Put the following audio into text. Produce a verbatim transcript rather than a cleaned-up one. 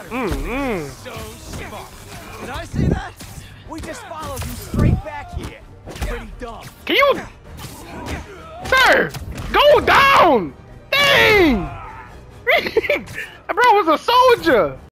Mm, mm. So smart. Did I say that? We just followed you straight back here. Pretty dumb. Can you, sir, go down? Dang! Bro was a soldier.